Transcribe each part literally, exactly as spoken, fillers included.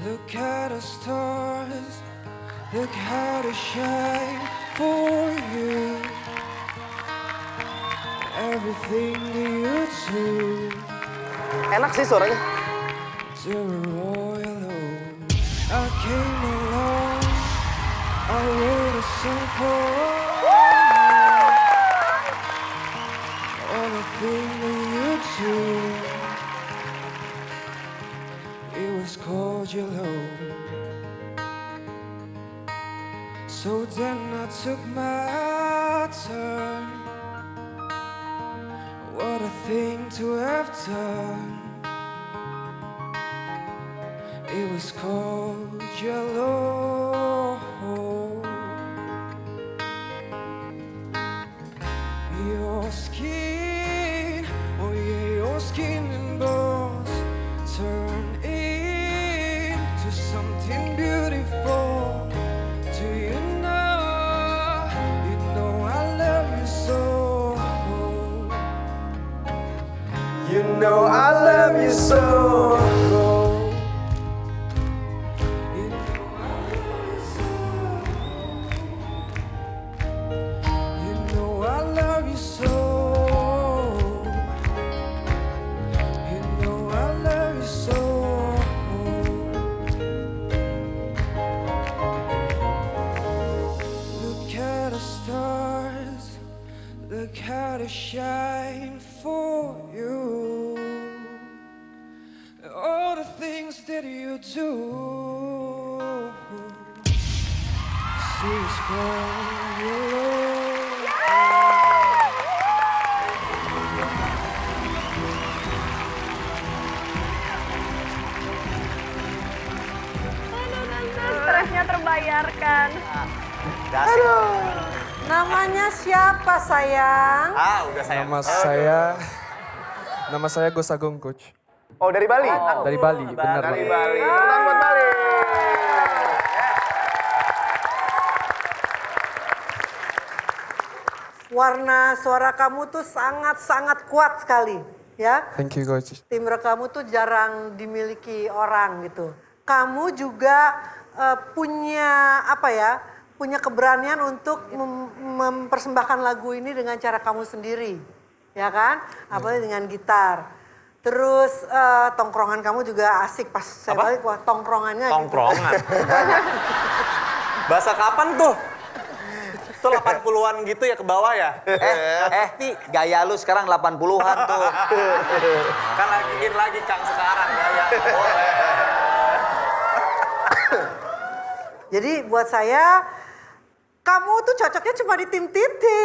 Look at the stars, look how they shine for you. Everything that you do. Enak sih suaranya. To royal oak. I came along, I wrote a song for you. All the things that you do. It was called your love. So then I took my turn. What a thing to have done. It was called your love. Your skin, oh yeah, your skin and bones turn into something beautiful. Do you know, you know I love you so. You know I love you so. You know I love you so. You know I love you so. You know I love you so. Look at the stars, look how they shine for you. All the things that you do. She's called your love. Stresnya terbayarkan. Aduh. Namanya siapa sayang? Ah, udah saya. Nama saya, nama saya Gus Agung, Coach. Oh, dari Bali? Oh. Dari Bali, benar Dari Bali. Bali. Tepuk tangan buat Bali. Warna suara kamu tuh sangat-sangat kuat sekali, ya. Thank you, Coach. Timbre kamu tuh jarang dimiliki orang gitu. Kamu juga uh, punya apa ya? Punya keberanian untuk mem mempersembahkan lagu ini dengan cara kamu sendiri, ya kan? Apalagi dengan gitar. Terus uh, tongkrongan kamu juga asik pas saya Apa? balik, wah tongkrongannya. Tongkrongan. Bahasa kapan tuh? Itu delapan puluhan gitu ya ke bawah ya? Eh, eh, Ti, gaya lu sekarang delapan puluhan tuh. Kan lagi in lagi Kang sekarang gaya. Boleh. Jadi buat saya, kamu tuh cocoknya cuma di tim Titi.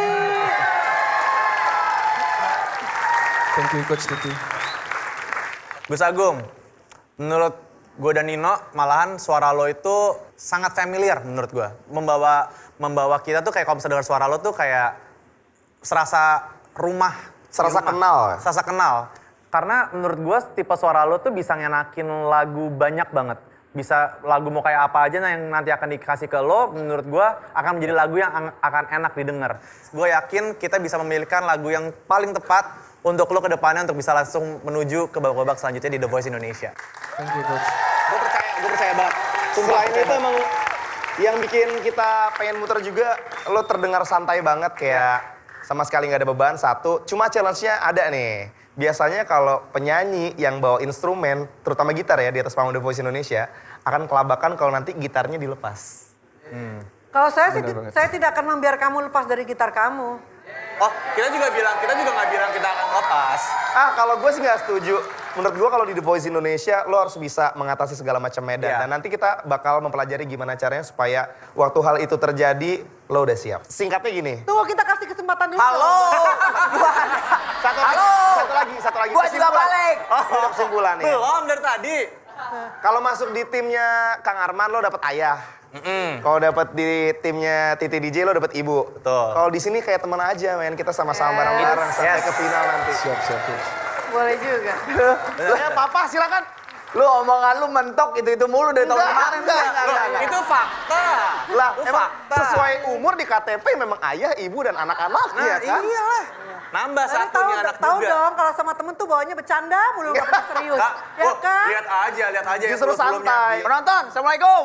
Thank you, Coach Titi. Gus Agung, menurut gue dan Nino, malahan suara lo itu sangat familiar menurut gue. Membawa membawa kita tuh kayak kalau misalnya dengar suara lo tuh kayak serasa rumah. Serasa rumah. kenal. Serasa kenal. Karena menurut gue tipe suara lo tuh bisa ngenakin lagu banyak banget. Bisa lagu mau kayak apa aja nah yang nanti akan dikasih ke lo, menurut gue akan menjadi lagu yang akan enak didengar. Gue yakin kita bisa memilihkan lagu yang paling tepat untuk lo ke depannya untuk bisa langsung menuju ke babak-babak selanjutnya di The Voice Indonesia. Thank you, Coach. Gue percaya, gue percaya banget. Sumpah, Selain percaya itu banget. emang yang bikin kita pengen muter juga, lo terdengar santai banget kayak sama sekali nggak ada beban, satu. Cuma challenge-nya ada nih. Biasanya kalau penyanyi yang bawa instrumen, terutama gitar ya di atas panggung The Voice Indonesia, akan kelabakan kalau nanti gitarnya dilepas. Hmm. Kalau saya sih, Benar banget. saya tidak akan membiarkan kamu lepas dari gitar kamu. Oh, kita juga bilang, kita juga nggak bilang kita akan lepas. Ah, kalau gue sih nggak setuju. Menurut gue kalau di The Voice Indonesia, lo harus bisa mengatasi segala macam medan. Iya. Dan nanti kita bakal mempelajari gimana caranya supaya waktu hal itu terjadi, lo udah siap. Singkatnya gini. Tunggu kita kasih kesempatan dulu. Halo. Satu lagi, Halo. satu lagi, satu lagi. Gua juga Kesimpulan. balik. Ini udah kesimpulan nih. Belum dari tadi. Kalau masuk di timnya Kang Arman, lo dapet ayah. Mm-mm. Kalau dapet di timnya Titi D J, lo dapet ibu. Betul. Kalau di sini kayak teman aja, men. Kita sama-sama bareng-bareng sampai Yes. ke final nanti. Siap, siap, Coach. Boleh juga. Ya, Papa silakan. Lu omongan lu mentok itu-itu mulu dari tahun kemarin. Enggak, enggak, enggak, enggak. Itu fakta. Lah, Itu emang fakta. sesuai umur di K T P memang ayah, ibu, dan anak-anak Nah, ya kan? iyalah. Nambah Tapi satu tahu nih anak tahu juga. dong kalau sama temen tuh bawanya bercanda mulu nggak pernah serius. Kak, Ya oh, kan? lihat aja, lihat aja. yang Justru sebelum-sebelumnya. santai. Di- Penonton, Assalamualaikum.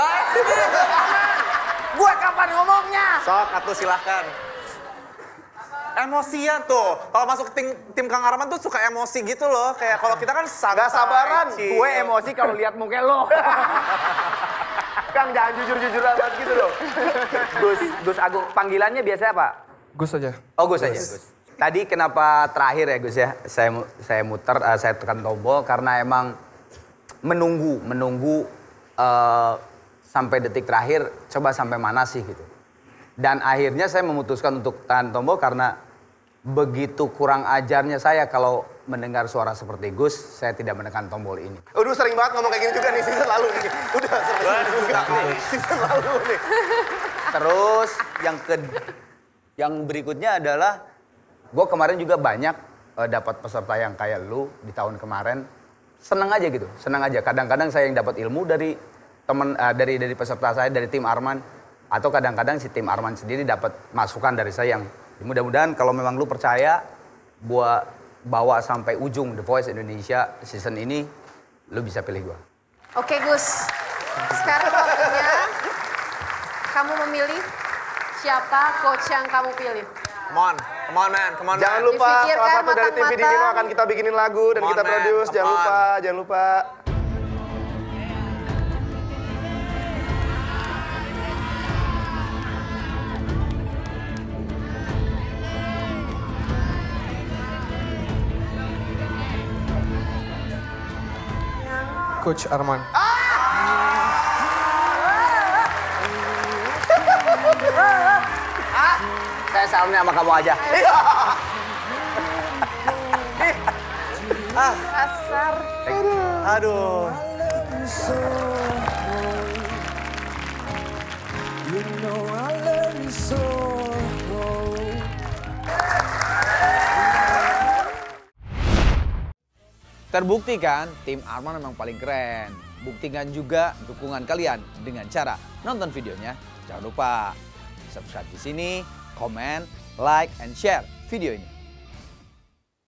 Gue kapan ngomongnya? Sok, atuh silahkan. Emosian tuh. Kalau masuk tim tim Kang Arman tuh suka emosi gitu loh. Kayak kalau kita kan santai. Nggak sabaran. chill. Gue emosi kalau lihat muka lo. Kang jangan jujur-jujur amat gitu dong. Gus, Gus Agung, panggilannya biasanya apa? Gus aja. Oh, Gus aja, Gus. Tadi kenapa terakhir ya Gus ya? Saya mu- saya muter, uh, saya tekan tombol karena emang menunggu, menunggu uh, sampai detik terakhir, coba sampai mana sih gitu. Dan akhirnya saya memutuskan untuk tekan tombol karena begitu kurang ajarnya saya kalau mendengar suara seperti Gus, saya tidak menekan tombol ini. Udah sering banget ngomong kayak gini juga nih season lalu nih. Udah sering juga nih season lalu nih. Terus yang ke yang berikutnya adalah gue kemarin juga banyak uh, dapat peserta yang kayak lu di tahun kemarin. Seneng aja gitu, seneng aja. Kadang-kadang saya yang dapat ilmu dari teman uh, dari dari peserta saya dari tim Arman, atau kadang-kadang si tim Arman sendiri dapat masukan dari saya yang mudah-mudahan kalau memang lu percaya buat bawa sampai ujung The Voice Indonesia season ini, lu bisa pilih gua. Oke Gus, sekarang waktunya kamu memilih siapa coach yang kamu pilih. Come on, come on man, come on Jangan man. lupa Difikirkan salah satu dari tim matang-matang. Vidinino akan kita bikinin lagu dan Come on, kita man. produce. Jangan Come on. lupa, jangan lupa. Coach Arman. Saya salamnya sama kamu aja. Kasar. Aduh. You know I love you so. Terbukti kan, tim Arman memang paling keren. Buktikan juga dukungan kalian dengan cara nonton videonya. Jangan lupa subscribe di sini, komen, like, and share video ini.